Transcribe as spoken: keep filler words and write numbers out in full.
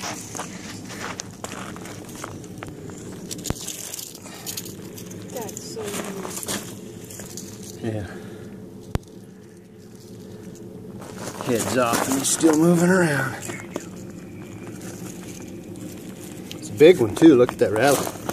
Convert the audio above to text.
That's so weird. Yeah. Head's off and he's still moving around. It's a big one too, look at that rattle.